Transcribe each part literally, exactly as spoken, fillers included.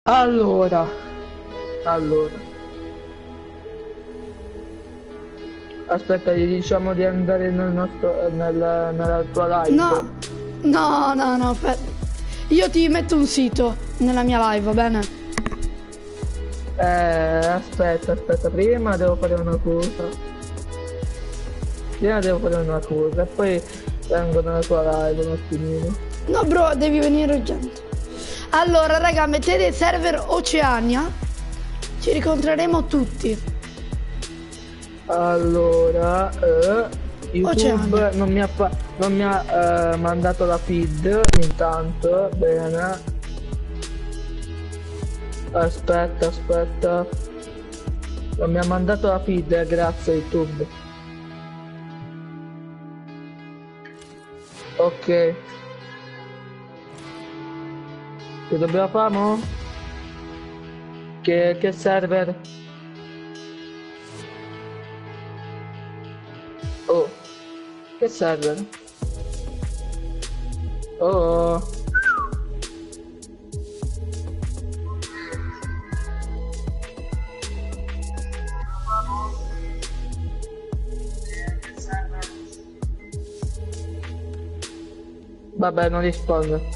Allora, allora. Aspetta, gli diciamo di andare nel nostro, nel, nella tua live. No, no, no, no, aspetta. Io ti metto un sito nella mia live, va bene? Eh, aspetta, aspetta, prima devo fare una cosa. Prima devo fare una cosa e poi vengo nella tua live un attimino. No, bro, devi venire urgente. Allora, raga, mettete il server Oceania. Ci ricontreremo tutti. Allora, eh, YouTube Oceania. non mi ha, fa- non mi ha eh, mandato la feed intanto, bene. Aspetta, aspetta. Non mi ha mandato la feed, eh, grazie YouTube. Ok. Che dobbiamo fare mo? Che, che server? Oh, che server? Oh. Vabbè, non risponde.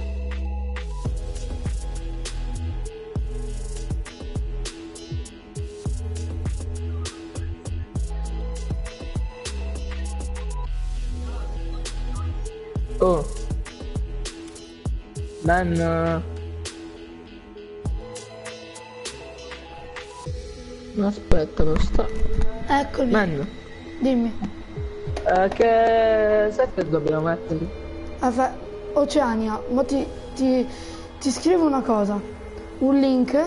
Oh. Man. Aspetta, non sta. Eccomi. Man. Dimmi. Eh, che server dobbiamo mettere? Aspetta, Oceania, ma ti, ti, ti scrivo una cosa. Un link.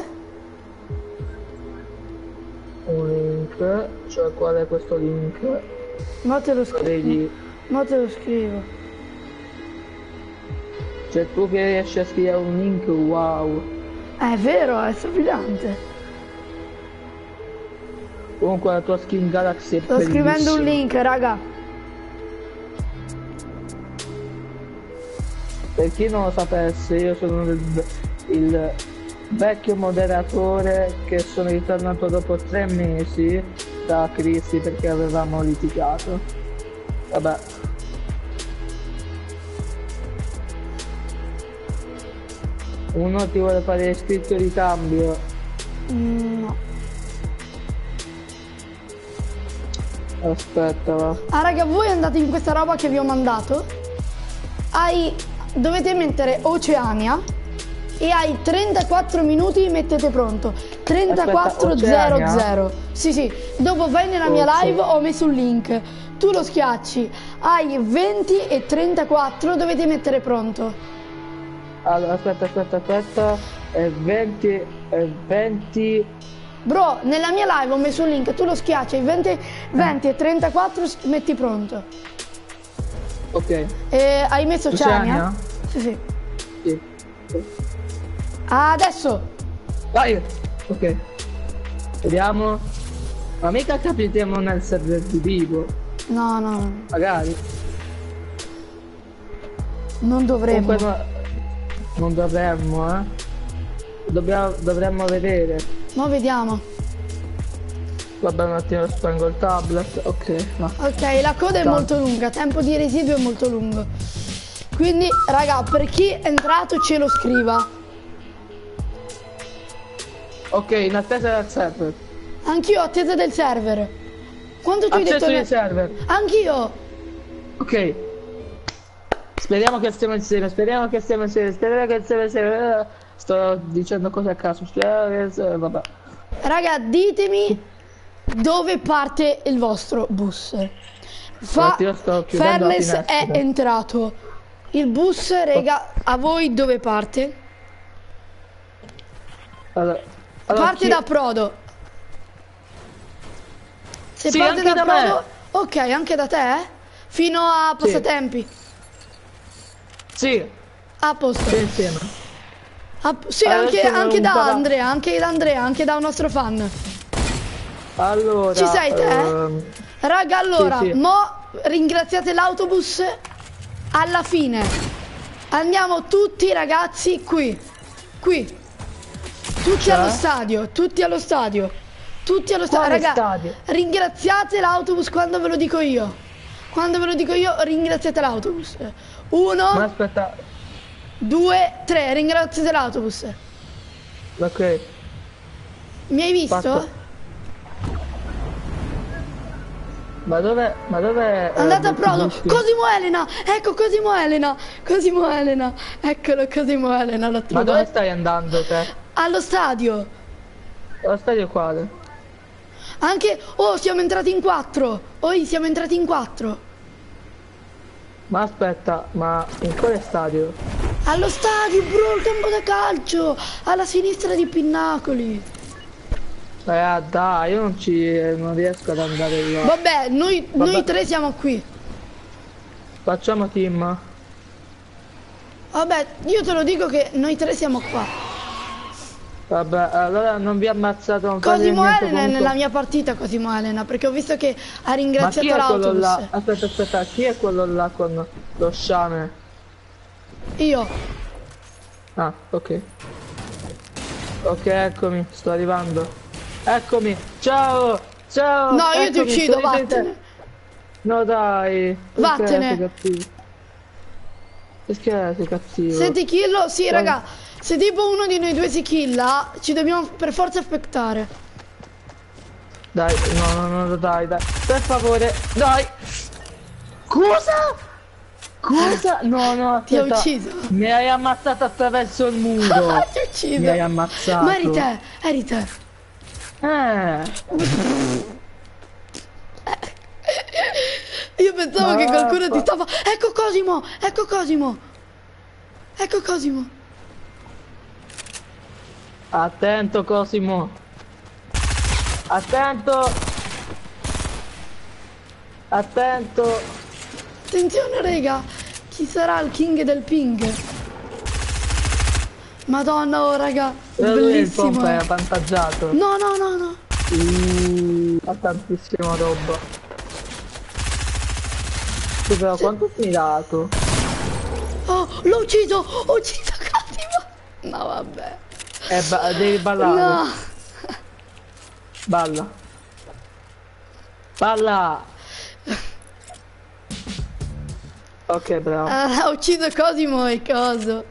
Un link. Cioè, qual è questo link? Ma te lo scrivo. Vedi? Ma te lo scrivo. Cioè, tu che riesci a scrivere un link, wow. È vero, è strabiliante. Comunque la tua skin Galaxy è Sto scrivendo un link, raga. Per chi non lo sapesse, io sono il, il vecchio moderatore che sono ritornato dopo tre mesi da Cristi perché avevamo litigato. Vabbè. Uno ti vuole fare iscritto di cambio? Mm, no. Aspetta, va. Ah, raga, voi andate in questa roba che vi ho mandato. Hai... Dovete mettere Oceania. E hai trentaquattro minuti, mettete pronto. trentaquattro zero zero. Sì, sì. Dopo vai nella mia Ok. live, ho messo un link. Tu lo schiacci. Hai venti e trentaquattro, dovete mettere pronto. Allora, aspetta, aspetta, aspetta. È venti, è venti. Bro, nella mia live ho messo un link, tu lo schiacci, venti, venti e trentaquattro metti pronto. Ok. E hai messo Oceania? Oceania? Sì, sì. Sì. Adesso! Vai! Ok. Vediamo. Ma mica capitiamo nel server di vivo. No, no, no. Magari. Non dovremmo. Comunque no, non dovremmo, eh. Dobbiamo, dovremmo vedere. Ma vediamo. Vabbè, un attimo spengo il tablet. Ok, no. Ok, la coda è Tanto. molto lunga, tempo di residuo è molto lungo. Quindi, raga, per chi è entrato ce lo scriva. Ok, in attesa del server. Anch'io, attesa del server. Quanto tu hai detto? Accesso ne- di server. Anch'io. Ok. Speriamo che stiamo insieme, speriamo che stiamo insieme, speriamo che stiamo insieme. Sto dicendo cose a caso, speriamo che... Vabbè. Raga, ditemi dove parte il vostro bus. Fa... Infatti io sto chiudendo la Ferles è finestra. entrato. Il bus, raga, a voi dove parte? Allora, allora, Parte chi- da Prodo. Se Sì, parte anche da da me. Prodo, ok, anche da te? eh? Fino a Sì. passatempi. Sì, A posto. sì, insieme. A- sì, Adesso anche, sono anche un da po' da- Andrea, anche da Andrea, anche da un nostro fan. Allora... Ci sei te? ehm, Raga, allora, sì, sì. mo ringraziate l'autobus alla fine. Andiamo tutti ragazzi qui. Qui. Tutti Cioè? allo stadio, tutti allo stadio. Tutti allo stadio. Quale Raga, stadio? ringraziate l'autobus quando ve lo dico io. Quando ve lo dico io, ringraziate l'autobus. Uno, Ma aspetta. due, tre, ringraziate l'autobus. Ok. Mi hai visto? Fatto. Ma dove? Ma dove? Andate eh, a Prodo. Buttigiuschi? Cosimo Elena. Ecco Cosimo Elena. Cosimo Elena. Eccolo Cosimo Elena. L'ho Ma dove trovato. stai andando te? Allo stadio. Lo stadio quale? Anche... Oh, siamo entrati in quattro. Oi, siamo entrati in quattro. Ma aspetta, ma in quale stadio? Allo stadio, bro, il campo da calcio. Alla sinistra di Pinnacoli. Eh dai, io non ci non riesco ad andare là. Vabbè, noi, Vabbè. noi tre siamo qui. Facciamo team. Vabbè, io te lo dico che noi tre siamo qua. Vabbè, allora non vi ammazzate, non fate Cosimo niente Elena è comunque. nella mia partita, Cosimo Elena, perché ho visto che ha Ma chi ringraziato è quello l'autobus. là? Aspetta, aspetta, chi è quello là con lo sciame? Io. Ah, ok. Ok, eccomi, sto arrivando. Eccomi, ciao, ciao. No, io ti eccomi, uccido, sto di te. vattene. No dai. Perché Vattene. sei cattivo? Perché sei cattivo? Se ti killo, sì, Ciao. raga, se tipo uno di noi due si killa, ci dobbiamo per forza aspettare. Dai, no, no, no, dai, dai. Per favore, dai. Cosa? Cosa? No, no, Ti ho aspetta. ucciso. Mi hai ammazzato attraverso il muro. Ti ho ucciso. Mi hai ammazzato. Ma eri te, eri te. Eh. Io pensavo Ma che qualcuno ti fa- stava... Ecco Cosimo, ecco Cosimo. Ecco Cosimo. Attento Cosimo. Attento. Attento. Attenzione, raga. Chi sarà il king del ping? Madonna, oh, raga. Però lui il Bellissimo. pompa è eh. avvantaggiato. No, no, no, no. Uh, ha tantissima roba. Sì, però quanto mi hai dato? Oh, l'ho ucciso. Ho ucciso Cosimo. No, vabbè. Eh, ba devi ballare. No. Balla. Balla. Ok, bravo. Ah, ho ucciso Cosimo e coso.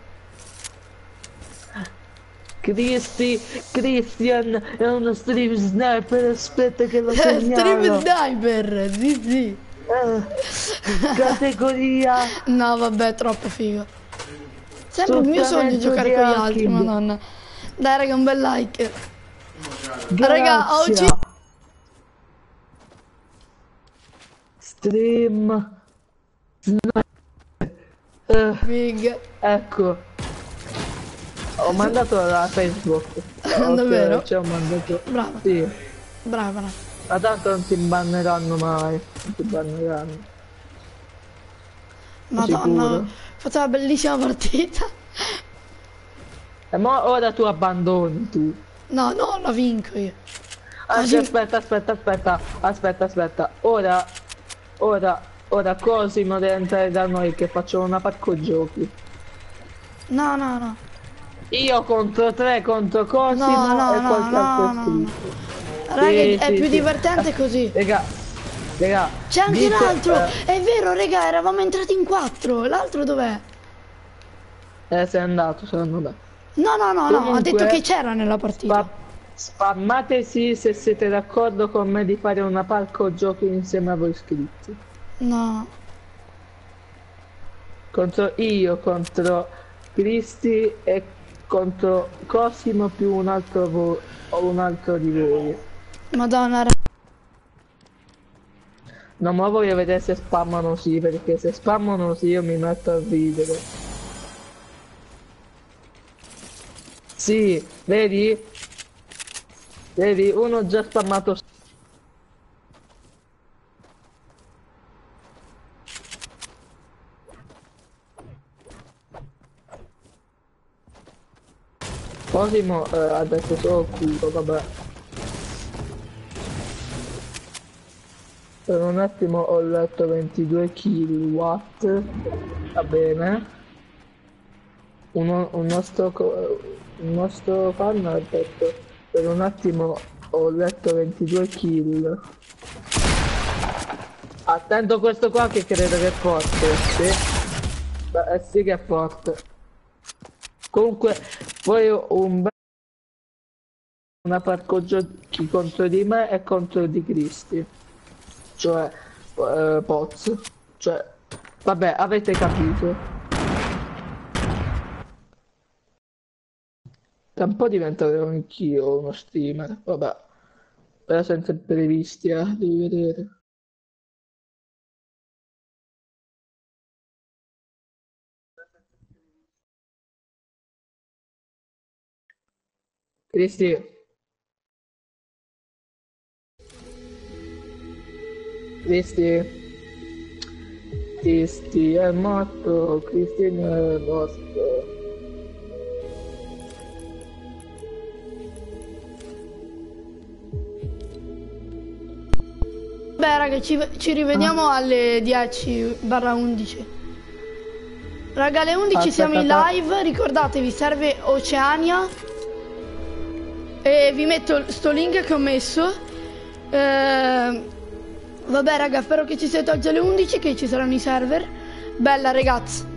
Cristi, Christian è uno stream sniper, aspetta che lo segnalo. Stream sniper, sì, sì. Eh, categoria. No, vabbè, troppo figo. Sempre il mio sogno giocare con gli altri, madonna. Dai, raga, un bel like. Raga, ho Grazie. ucciso... Stream Eh, Big. ecco, ho mandato da Facebook. Davvero? Ci ho mandato. Brava, Sì, brava, brava. ma tanto non ti banneranno mai. Non ti banneranno. Madonna, Sicuro. ho fatto una bellissima partita. E mo ora tu abbandoni tu. No, no, la vinco io. Ah, Così- aspetta, aspetta, aspetta, aspetta, aspetta. Ora, ora, ora Cosimo deve entrare da noi che facciamo una pacco giochi. No, no, no. Io contro tre contro Cosimo No, no, e no, qualche no, altro no, iscritto. Raga, Sì, è sì, più sì. divertente così. Raga, raga. C'è anche dite, l'altro. eh, È vero, raga, eravamo entrati in quattro. L'altro dov'è? Eh, sei andato, secondo me. No, no, no, no. Ha Comunque, detto che c'era nella partita. Spa spammatesi se siete d'accordo con me di fare una palco giochi insieme a voi iscritti. No. Contro io, contro Cristi e contro Cosimo più un altro vo o un altro di voi. Madonna, raga. No, ma voglio vedere se spammano sì, perché se spammano sì io mi metto a ridere. Sì, vedi? Vedi, uno già spammato. Cosimo eh, ha detto solo culo, vabbè. Per un attimo ho letto ventidue kilowatt, va bene. uno, un nostro, co- un nostro fan ha detto, per un attimo ho letto ventidue kill. Attento questo qua che credo che è forte, sì. Beh, eh sì che è forte. Comunque, poi un bel una parcoggio chi contro di me e contro di Cristi. Cioè, eh, Poz. Cioè, vabbè, avete capito. Tra un po' diventerò anch'io uno streamer, vabbè. Però senza imprevisti, eh, devi vedere. Cristi, Cristi, Cristi è morto, Cristi è morto. Beh, raga, ci, ci rivediamo Ah. alle dieci barra undici. Raga, alle undici Aspetta, siamo in aspetta. live, ricordatevi, serve Oceania. E vi metto sto link che ho messo. Eh, vabbè, raga, spero che ci siate oggi alle undici, che ci saranno i server. Bella, ragazzi.